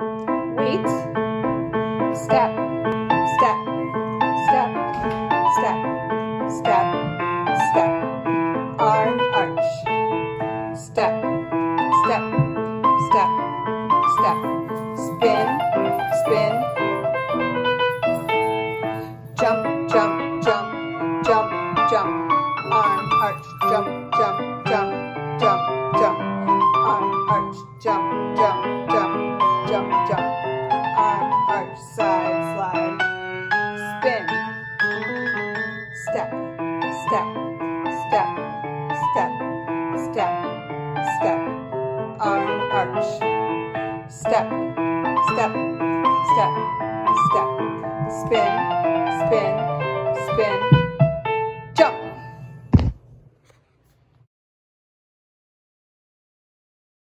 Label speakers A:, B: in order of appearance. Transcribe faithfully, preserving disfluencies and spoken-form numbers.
A: Wait, step, step, step, step, step, step, arm arch, step, step, step, step, spin, spin, jump, jump, jump, jump, jump, arm arch, jump, jump, jump, jump, jump, arm arch, jump, jump, jump, jump, jump, arm arch, side slide, spin, step, step, step, step, step, step, arm arch, step, step, step, step, spin,